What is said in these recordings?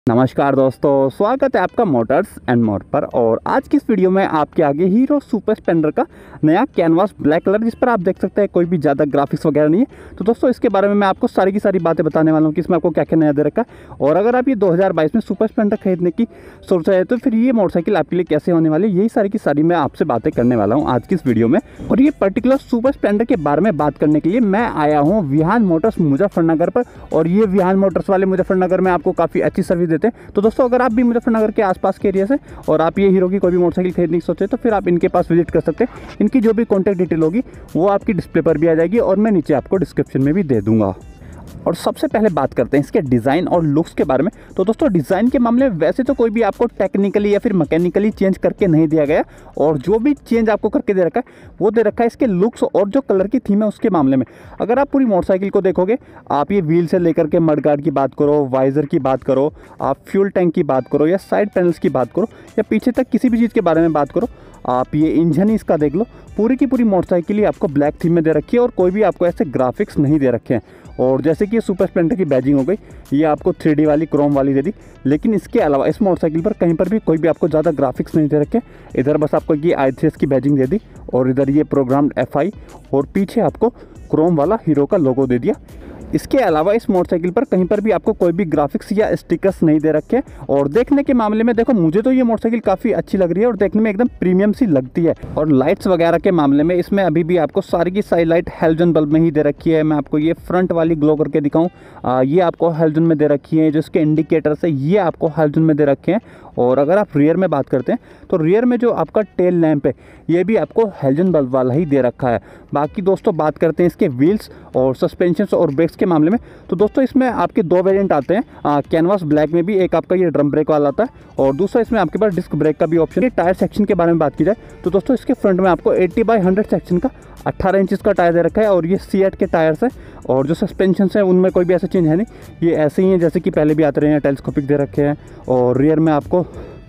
नमस्कार दोस्तों, स्वागत है आपका मोटर्स एंड मोर पर। और आज की इस वीडियो में आपके आगे हीरो सुपर स्प्लेंडर का नया कैनवास ब्लैक कलर, जिस पर आप देख सकते हैं कोई भी ज़्यादा ग्राफिक्स वगैरह नहीं है। तो दोस्तों इसके बारे में मैं आपको सारी की सारी बातें बताने वाला हूँ कि इसमें आपको क्या क्या नया दे रखा है। और अगर आप ये 2022 में सुपर स्प्लेंडर खरीदने की सोच रहे हैं तो फिर ये मोटरसाइकिल आपके लिए कैसे होने वाली है, यही सारी की सारी मैं आपसे बातें करने वाला हूँ आज की इस वीडियो में। और ये पर्टिकुलर सुपर स्प्लेंडर के बारे में बात करने के लिए मैं आया हूँ विहान मोटर्स मुजफ्फरनगर पर। और ये विहान मोटर्स वाले मुजफ्फरनगर में आपको काफ़ी अच्छी सर्विस देते हैं। तो दोस्तों अगर आप भी मुजफ्फरनगर के आसपास के एरिया से और आप ये हीरो की कोई भी मोटरसाइकिल खरीदने की सोचे तो फिर आप इनके पास विजिट कर सकते हैं। इनकी जो भी कॉन्टैक्ट डिटेल होगी वो आपकी डिस्प्ले पर भी आ जाएगी और मैं नीचे आपको डिस्क्रिप्शन में भी दे दूंगा। और सबसे पहले बात करते हैं इसके डिज़ाइन और लुक्स के बारे में। तो दोस्तों डिज़ाइन के मामले में वैसे तो कोई भी आपको टेक्निकली या फिर मैकेनिकली चेंज करके नहीं दिया गया, और जो भी चेंज आपको करके दे रखा है वो दे रखा है इसके लुक्स और जो कलर की थीम है उसके मामले में। अगर आप पूरी मोटरसाइकिल को देखोगे, आप ये व्हील से लेकर के मड गार्ड की बात करो, वाइज़र की बात करो, आप फ्यूल टैंक की बात करो या साइड पैनल्स की बात करो या पीछे तक किसी भी चीज़ के बारे में बात करो, आप ये इंजन ही इसका देख लो, पूरी की पूरी मोटरसाइकिल ही आपको ब्लैक थीम में दे रखी है और कोई भी आपको ऐसे ग्राफिक्स नहीं दे रखे हैं। और जैसे कि ये सुपर स्प्लेंडर की बैजिंग हो गई, ये आपको 3D वाली क्रोम वाली दे दी, लेकिन इसके अलावा इस मोटरसाइकिल पर कहीं पर भी कोई भी आपको ज़्यादा ग्राफिक्स नहीं दे रखे। इधर बस आपको ये i3s की बैजिंग दे दी और इधर ये प्रोग्राम्ड FI और पीछे आपको क्रोम वाला हीरो का लोगो दे दिया। इसके अलावा इस मोटरसाइकिल पर कहीं पर भी आपको कोई भी ग्राफिक्स या स्टिकर्स नहीं दे रखे। और देखने के मामले में देखो, मुझे तो ये मोटरसाइकिल काफ़ी अच्छी लग रही है और देखने में एकदम प्रीमियम सी लगती है। और लाइट्स वगैरह के मामले में इसमें अभी भी आपको सारी की सारी लाइट हेलोजन बल्ब में ही दे रखी है। मैं आपको ये फ्रंट वाली ग्लो करके दिखाऊँ, ये आपको हेलोजन में दे रखी है। जो इसके इंडिकेटर्स है ये आपको हेलोजन में दे रखे हैं। और अगर आप रियर में बात करते हैं तो रियर में जो आपका टेल लैंप है ये भी आपको हेलोजन बल्ब वाला ही दे रखा है। बाकी दोस्तों बात करते हैं इसके व्हील्स और सस्पेंशंस और ब्रेक्स के मामले में। तो दोस्तों इसमें आपके दो वेरिएंट आते हैं, कैनवास ब्लैक में भी एक आपका ये ड्रम ब्रेक वाला आता है और दूसरा इसमें आपके पास डिस्क ब्रेक का भी ऑप्शन है। टायर सेक्शन के बारे में बात की जाए तो दोस्तों इसके फ्रंट में आपको 80/100 सेक्शन का 18 इंचज़ का टायर दे रखा है और ये C8 के टायर्स हैं। और जो सस्पेंशन है उनमें कोई भी ऐसा चेंज है नहीं, ये ऐसे ही हैं जैसे कि पहले भी आते रहे हैं, टेलीस्कोपिक दे रखे हैं। और रियर में आपको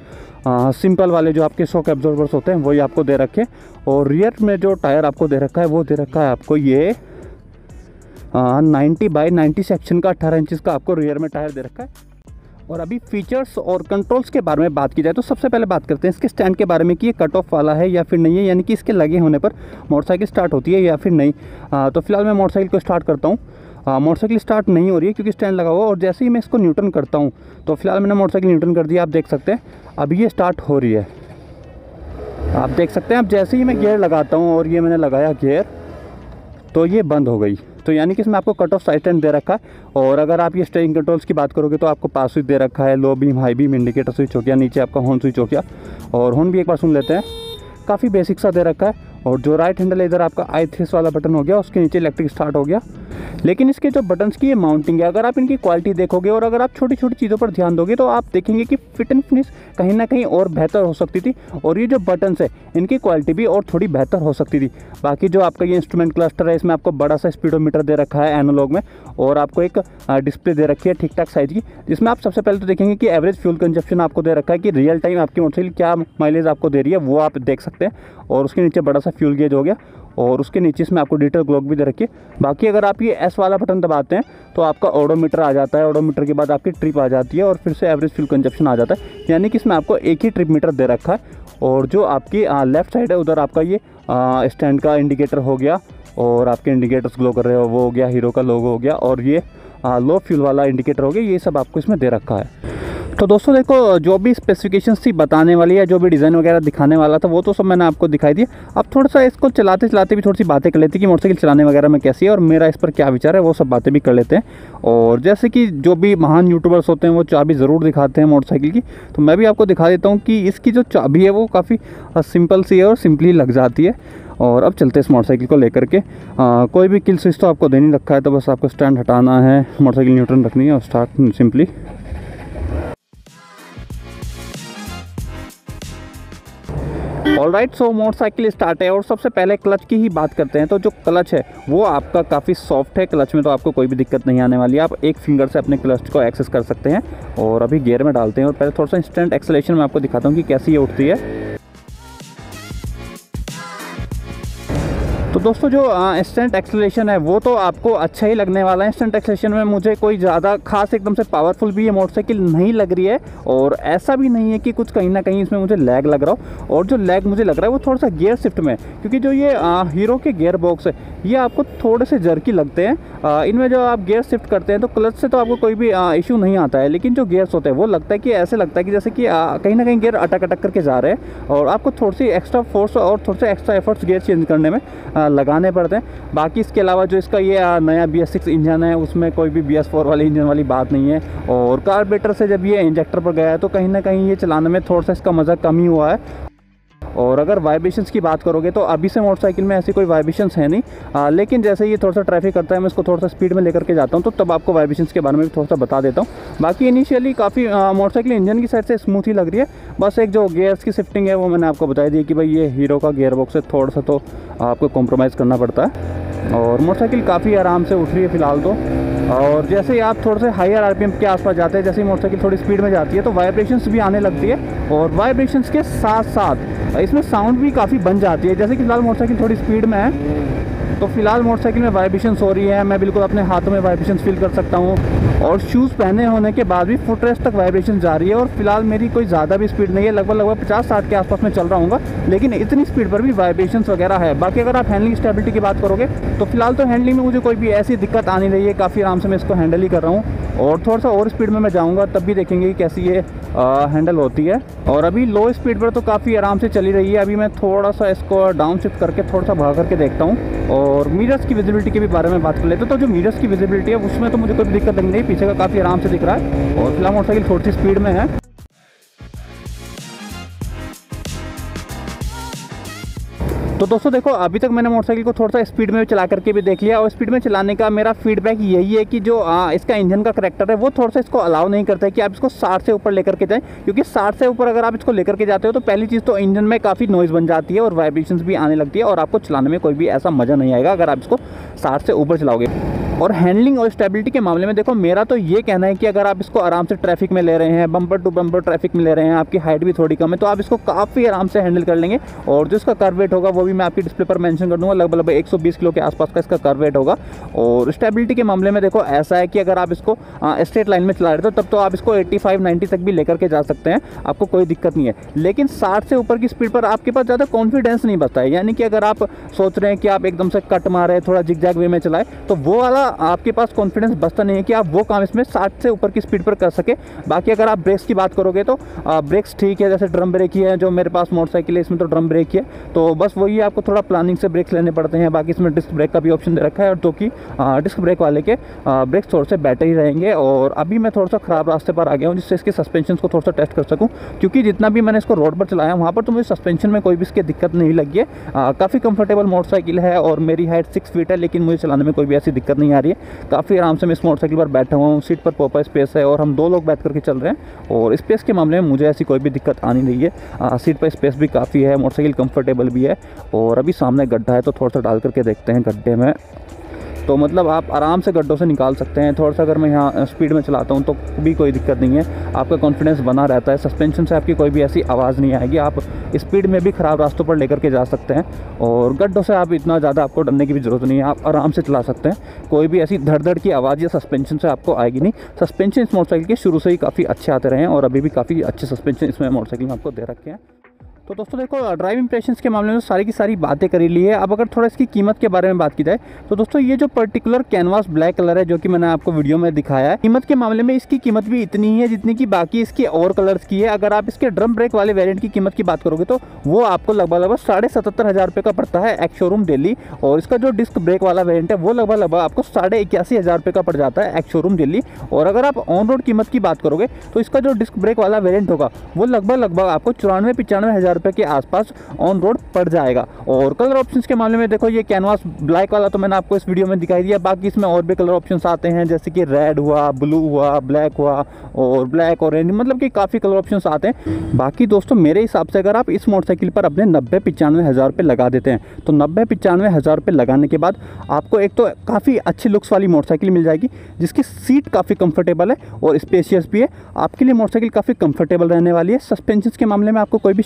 सिंपल वाले जो आपके शॉक एब्जॉर्बर्स होते हैं वही आपको दे रखे। और रियर में जो टायर आपको दे रखा है वो दे रखा है आपको ये 90/90 सेक्शन का 18 इंचज़ का आपको रियर में टायर दे रखा है। और अभी फीचर्स और कंट्रोल्स के बारे में बात की जाए तो सबसे पहले बात करते हैं इसके स्टैंड के बारे में कि ये कट ऑफ वाला है या फिर नहीं है, यानी कि इसके लगे होने पर मोटरसाइकिल स्टार्ट होती है या फिर नहीं। तो फिलहाल मैं मोटरसाइकिल को स्टार्ट करता हूँ। मोटरसाइकिल स्टार्ट नहीं हो रही है क्योंकि स्टैंड लगा हुआ, और जैसे ही मैं इसको न्यूट्रन करता हूँ तो फिलहाल मैंने मोटरसाइकिल न्यूट्रन कर दिया। आप देख सकते हैं अब ये स्टार्ट हो रही है, आप देख सकते हैं। अब जैसे ही मैं गियर लगाता हूँ और ये मैंने लगाया गियर तो ये बंद हो गई। तो यानी कि इसमें आपको कट ऑफ साइड स्टैंड दे रखा है। और अगर आप ये स्टीयरिंग कंट्रोल्स की बात करोगे तो आपको पास स्विच दे रखा है, low beam high beam indicator switch हो गया, नीचे आपका हॉर्न स्विच हो गया। और हॉर्न भी एक बार सुन लेते हैं, काफ़ी बेसिक सा दे रखा है। और जो राइट हैंडल है इधर आपका i3s वाला बटन हो गया, उसके नीचे इलेक्ट्रिक स्टार्ट हो गया। लेकिन इसके जो बटन्स की ये माउंटिंग है, अगर आप इनकी क्वालिटी देखोगे और अगर आप छोटी छोटी चीज़ों पर ध्यान दोगे तो आप देखेंगे कि फिट एंड फिनिश कहीं ना कहीं और बेहतर हो सकती थी। और ये जो बटन्स है इनकी क्वालिटी भी और थोड़ी बेहतर हो सकती थी। बाकी जो आपका ये इंस्ट्रूमेंट क्लस्टर है इसमें आपको बड़ा सा स्पीडोमीटर दे रखा है एनालॉग में, और आपको एक डिस्प्ले दे रखी है ठीक ठाक साइज़ की, जिसमें आप सबसे पहले तो देखेंगे कि एवरेज फ्यूल कंजप्शन आपको दे रखा है कि रियल टाइम आपकी मोटरसाइकिल क्या माइलेज आपको दे रही है वो आप देख सकते हैं। और उसके नीचे बड़ा सा फ्यूल गेज हो गया और उसके नीचे इसमें आपको डिजिटल क्लॉक भी दे रखी है। बाकी अगर आप ये S वाला बटन दबाते हैं तो आपका ओडोमीटर आ जाता है, ओडोमीटर के बाद आपकी ट्रिप आ जाती है और फिर से एवरेज फ्यूल कंजप्शन आ जाता है। यानी कि इसमें आपको एक ही ट्रिप मीटर दे रखा है। और जो आपकी लेफ़्ट साइड है उधर आपका ये स्टैंड का इंडिकेटर हो गया और आपके इंडिकेटर्स ग्लो कर रहे हो वो हो गया, हीरो का लोगो हो गया, और ये लो फ्यूल वाला इंडिकेटर हो गया। ये सब आपको इसमें दे रखा है। तो दोस्तों देखो, जो भी स्पेसिफिकेशंस थी बताने वाली है, जो भी डिज़ाइन वगैरह दिखाने वाला था वो तो सब मैंने आपको दिखाई दिया। अब थोड़ा सा इसको चलाते चलाते भी थोड़ी सी बातें कर लेते हैं कि मोटरसाइकिल चलाने वगैरह में कैसी है और मेरा इस पर क्या विचार है, वो सब बातें भी कर लेते हैं। और जैसे कि जो भी महान यूट्यूबर्स होते हैं वो चाबी ज़रूर दिखाते हैं मोटरसाइकिल की, तो मैं भी आपको दिखा देता हूँ कि इसकी जो चाबी है वो काफ़ी सिंपल सी है और सिंपली लग जाती है। और अब चलते हैं इस मोटरसाइकिल को लेकर के। कोई भी किल स्विच तो आपको दे नहीं रखा है, तो बस आपको स्टैंड हटाना है, मोटरसाइकिल न्यूट्रन रखनी है और start simply. Alright, so motorcycle start है और सबसे पहले क्लच की ही बात करते हैं। तो जो क्लच है वो आपका काफ़ी सॉफ्ट है, क्लच में तो आपको कोई भी दिक्कत नहीं आने वाली है। आप एक फिंगर से अपने क्लच को एक्सेस कर सकते हैं। और अभी गियर में डालते हैं और पहले थोड़ा सा इंस्टेंट एक्सेलेरेशन में आपको दिखाता हूँ कि कैसी ये उठती है। तो दोस्तों जो इंस्टेंट एक्सेलरेशन है वो तो आपको अच्छा ही लगने वाला है। इंस्टेंट एक्सेलरेशन में मुझे कोई ज़्यादा खास एकदम से पावरफुल भी ये मोटरसाइकिल नहीं लग रही है, और ऐसा भी नहीं है कि कुछ कहीं ना कहीं इसमें मुझे लैग लग रहा हो। और जो लैग मुझे लग रहा है वो थोड़ा सा गियर शिफ्ट में, क्योंकि जो ये हीरो के गियर बॉक्स है ये आपको थोड़े से जर्की लगते हैं। इनमें जो आप गियर शिफ्ट करते हैं तो क्लच से तो आपको कोई भी इशू नहीं आता है, लेकिन जो गियर्स होते हैं वो लगता है कि ऐसे लगता है कि जैसे कि कहीं ना कहीं गियर अटक अटक करके जा रहे हैं, और आपको थोड़ी सी एक्स्ट्रा फोर्स और थोड़े से एक्स्ट्रा एफर्ट्स गियर चेंज करने में लगाने पड़ते हैं। बाकी इसके अलावा जो इसका ये नया BS6 इंजन है उसमें कोई भी BS4 वाले इंजन वाली बात नहीं है, और कार्बोरेटर से जब ये इंजेक्टर पर गया है तो कहीं ना कहीं ये चलाने में थोड़ा सा इसका मज़ा कम ही हुआ है। और अगर वाइब्रेशंस की बात करोगे तो अभी से मोटरसाइकिल में ऐसी कोई वाइब्रेशंस है नहीं, लेकिन जैसे ये थोड़ा सा ट्रैफिक करता है मैं इसको थोड़ा सा स्पीड में लेकर के जाता हूँ तो तब आपको वाइब्रेशंस के बारे में भी थोड़ा सा बता देता हूँ। बाकी इनिशियली काफ़ी मोटरसाइकिल इंजन की साइड से स्मूथ ही लग रही है। बस एक जो गियर्स की शिफ्टिंग है वो मैंने आपको बता दी कि भाई ये हीरो का गियर बॉक्स है, थोड़ा सा तो आपको कॉम्प्रोमाइज़ करना पड़ता है। और मोटरसाइकिल काफ़ी आराम से उठ रही है फ़िलहाल तो। और जैसे ही आप थोड़े से हायर RPM के आसपास जाते हैं, जैसे ही मोटरसाइकिल थोड़ी स्पीड में जाती है तो वाइब्रेशंस भी आने लगती है, और वाइब्रेशंस के साथ साथ इसमें साउंड भी काफ़ी बन जाती है। जैसे कि फिलहाल मोटरसाइकिल थोड़ी स्पीड में है तो फिलहाल मोटरसाइकिल में वाइब्रेशंस हो रही है, मैं बिल्कुल अपने हाथों में वाइब्रेशंस फील कर सकता हूँ, और शूज़ पहने होने के बाद भी फुट रेस्ट तक वाइब्रेशन जा रही है। और फिलहाल मेरी कोई ज़्यादा भी स्पीड नहीं है, लगभग 50-60 के आसपास में चल रहा हूँगा, लेकिन इतनी स्पीड पर भी वाइब्रेशंस वगैरह है। बाकी अगर आप हैंडलिंग स्टेबिलिटी की बात करोगे तो फिलहाल तो हैंडलिंग में मुझे कोई भी ऐसी दिक्कत आ नहीं रही है, काफ़ी आराम से मैं इसको हैंडल ही कर रहा हूँ। और थोड़ा सा और स्पीड में मैं जाऊँगा तब भी देखेंगे कि कैसी ये हैंडल होती है। और अभी लो स्पीड पर तो काफ़ी आराम से चली रही है। अभी मैं थोड़ा सा इसको डाउन शिफ्ट करके थोड़ा सा भाग करके देखता हूँ, और मिरर्स की विजिबिलिटी के भी बारे में बात कर लेते हैं। तो जो मिरर्स की विजिबिलिटी है उसमें तो मुझे कोई दिक्कत नहीं है, पीछे का काफ़ी आराम से दिख रहा है, और फिलहाल मोटरसाइकिल थोड़ी सी स्पीड में है। तो दोस्तों देखो, अभी तक मैंने मोटरसाइकिल को थोड़ा सा स्पीड में चला करके भी देख लिया, और स्पीड में चलाने का मेरा फीडबैक यही है कि जो इसका इंजन का करैक्टर है वो थोड़ा सा इसको अलाउ नहीं करता है कि आप इसको 60 से ऊपर लेकर के जाएं, क्योंकि 60 से ऊपर अगर आप इसको लेकर के जाते हो तो पहली चीज़ तो इंजन में काफ़ी नॉइज़ बन जाती है और वाइब्रेशंस भी आने लगती है, और आपको चलाने में कोई भी ऐसा मज़ा नहीं आएगा अगर आप इसको 60 से ऊपर चलाओगे। और हैंडलिंग और स्टेबिलिटी के मामले में देखो, मेरा तो ये कहना है कि अगर आप इसको आराम से ट्रैफिक में ले रहे हैं, बम्पर टू बम्पर ट्रैफिक में ले रहे हैं, आपकी हाइट भी थोड़ी कम है, तो आप इसको काफ़ी आराम से हैंडल कर लेंगे। और जो इसका कर्व वेट होगा वो भी मैं आपकी डिस्प्ले पर मेंशन कर दूंगा, लगभग 120 किलो के आसपास का इसका कर्व वेट होगा। और स्टेबिलिटी के मामले में देखो ऐसा है कि अगर आप इसको स्ट्रेट लाइन में चला रहे हो तब तो आप इसको 85-90 तक भी लेकर के जा सकते हैं, आपको कोई दिक्कत नहीं है। लेकिन 60 से ऊपर की स्पीड पर आपके पास ज़्यादा कॉन्फिडेंस नहीं बचता है, यानी कि अगर आप सोच रहे हैं कि आप एकदम से कट मारे, थोड़ा जिगजैग वे में चलाए, तो वो वाला आपके पास कॉन्फिडेंस बचता नहीं है कि आप वो काम इसमें 60 से ऊपर की स्पीड पर कर सके। बाकी अगर आप ब्रेक्स की बात करोगे तो ब्रेक्स ठीक है, जैसे ड्रम ब्रेक ही है जो मेरे पास मोटरसाइकिल है, इसमें तो ड्रम ब्रेक ही है, तो बस वही आपको थोड़ा प्लानिंग से ब्रेक्स लेने पड़ते हैं। बाकी इसमें डिस्क ब्रेक का भी ऑप्शन दे रखा है, और जो कि डिस्क ब्रेक वाले के ब्रेक्स थोड़े से बेटर ही रहेंगे। और अभी मैं थोड़ा सा ख़राब रास्ते पर आ गया हूँ जिससे इसके सस्पेंशन को थोड़ा सा टेस्ट कर सकूँ, क्योंकि जितना भी मैंने इसको रोड पर चलाया वहाँ पर तो मुझे सस्पेंशन में कोई भी इसकी दिक्कत नहीं लगी है। काफ़ी कंफर्टेबल मोटरसाइकिल है, और मेरी हाइट 6 फीट है, लेकिन मुझे चलाने में कोई भी ऐसी दिक्कत नहीं आ रही है। काफ़ी आराम से मैं इस मोटरसाइकिल पर बैठा हुआ हूँ, सीट पर प्रॉपर स्पेस है, और हम 2 लोग बैठ करके चल रहे हैं, और स्पेस के मामले में मुझे ऐसी कोई भी दिक्कत आ नहीं रही है। सीट पर स्पेस भी काफ़ी है, मोटरसाइकिल कंफर्टेबल भी है। और अभी सामने गड्ढा है तो थोड़ा सा डाल करके देखते हैं गड्ढे में, तो मतलब आप आराम से गड्ढों से निकाल सकते हैं। थोड़ा सा अगर मैं यहाँ स्पीड में चलाता हूँ तो भी कोई दिक्कत नहीं है, आपका कॉन्फिडेंस बना रहता है, सस्पेंशन से आपकी कोई भी ऐसी आवाज़ नहीं आएगी, आप स्पीड में भी ख़राब रास्तों पर लेकर के जा सकते हैं। और गड्ढों से आप इतना ज़्यादा आपको डरने की भी ज़रूरत नहीं है, आप आराम से चला सकते हैं, कोई भी ऐसी धड़ धड़ की आवाज़ या सस्पेंशन से आपको आएगी नहीं। सस्पेंशन इस मोटरसाइकिल के शुरू से ही काफ़ी अच्छे आते रहे हैं, और अभी भी काफ़ी अच्छे सस्पेंशन इसमें मोटरसाइकिल में आपको दे रखे हैं। तो दोस्तों देखो, ड्राइव इंप्रेशंस के मामले में सारी की सारी बातें करी ली है। अब अगर थोड़ा इसकी कीमत के बारे में बात की जाए तो दोस्तों ये जो पर्टिकुलर कैनवास ब्लैक कलर है जो कि मैंने आपको वीडियो में दिखाया है, कीमत के मामले में इसकी कीमत भी इतनी ही है जितनी कि बाकी इसके और कलर्स की है। अगर आप इसके ड्रम ब्रेक वाले वेरिएंट की कीमत की बात करोगे तो वो आपको लगभग 77,500 रुपये का पड़ता है एक्स शोरूम दिल्ली, और इसका जो डिस्क ब्रेक वाला वेरिएंट है वो लगभग आपको 81,500 रुपये का पड़ जाता है एक्स शोरूम दिल्ली। और अगर आप ऑन रोड कीमत की बात करोगे तो इसका जो डिस्क ब्रेक वाला वेरिएंट होगा वो लगभग आपको 94-95,000 रुपये के आसपास ऑन रोड पड़ जाएगा। और कलर ऑप्शंस के मामले में देखो, ये कैनवास ब्लैक वाला तो मैंने आपको इस वीडियो में दिखाई दिया, बाकी इसमें और भी कलर ऑप्शंस आते हैं, जैसे कि रेड हुआ, ब्लू हुआ, ब्लैक हुआ, और ब्लैक ऑरेंज, मतलब कि काफ़ी कलर ऑप्शंस आते हैं। बाकी दोस्तों मेरे हिसाब से अगर आप इस मोटरसाइकिल पर अपने 90-95,000 रुपये लगा देते हैं तो 90-95,000 रुपये लगाने के बाद आपको एक तो काफ़ी अच्छी लुक्स वाली मोटरसाइकिल मिल जाएगी, जिसकी सीट काफ़ी कंफर्टेबल है और स्पेशियस भी है। आपके लिए मोटरसाइकिल काफ़ी कंफर्टेबल रहने वाली है। सस्पेंशन के मामले में आपको कोई भी शिकायत नहीं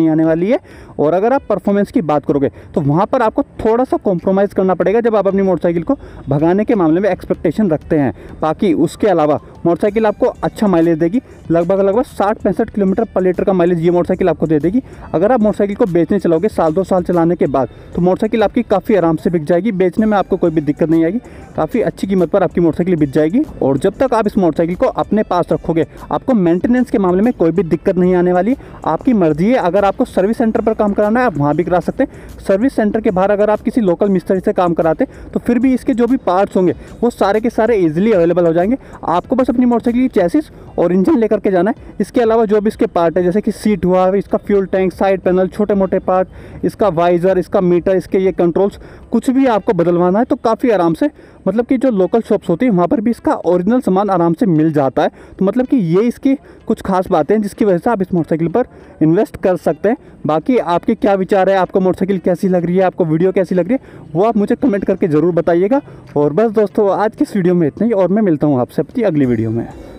नहीं आने वाली है। और अगर आप परफॉर्मेंस की बात करोगे तो वहाँ पर आपको थोड़ा सा कॉम्प्रोमाइज़ करना पड़ेगा जब आप अपनी मोटरसाइकिल को भगाने के मामले में एक्सपेक्टेशन रखते हैं। बाकी उसके अलावा मोटरसाइकिल आपको अच्छा माइलेज देगी, लगभग 60-65 किलोमीटर पर लीटर का माइलेज ये मोटरसाइकिल आपको दे देगी। अगर आप मोटरसाइकिल को बेचने चलोगे साल 2 साल चलाने के बाद तो मोटरसाइकिल आपकी काफ़ी आराम से बिक जाएगी, बेचने में आपको कोई भी दिक्कत नहीं आएगी, काफ़ी अच्छी कीमत पर आपकी मोटरसाइकिल बिक जाएगी। और जब तक आप इस मोटरसाइकिल को अपने पास रखोगे आपको मेंटेनेंस के मामले में कोई भी दिक्कत नहीं आने वाली। आपकी मर्जी है, अगर आपको सर्विस सेंटर पर काम कराना है आप वहाँ भी करा सकते हैं। सर्विस सेंटर के बाहर अगर आप किसी लोकल मिस्त्री से काम कराते तो फिर भी इसके जो भी पार्ट्स होंगे वो सारे के सारे ईजिली अवेलेबल हो जाएंगे। आपको बस अपनी मोटरसाइकिल की चैसिस और इंजन लेकर के जाना है। इसके अलावा जो भी इसके पार्ट है जैसे कि सीट हुआ, इसका फ्यूल टैंक, साइड पैनल, छोटे मोटे पार्ट, इसका वाइज़र, इसका मीटर, इसके ये कंट्रोल्स, कुछ भी आपको बदलवाना है तो काफ़ी आराम से, मतलब कि जो लोकल शॉप्स होती है वहाँ पर भी इसका ओरिजिनल सामान आराम से मिल जाता है। तो मतलब कि ये इसकी कुछ खास बातें हैं जिसकी वजह से आप इस मोटरसाइकिल पर इन्वेस्ट कर सकते हैं। बाकी आपके क्या विचार है, आपको मोटरसाइकिल कैसी लग रही है, आपको वीडियो कैसी लग रही है, वो आप मुझे कमेंट करके ज़रूर बताइएगा। और बस दोस्तों आज की इस वीडियो में इतना ही, और मैं मिलता हूँ आपसे अपनी अगली वीडियो में।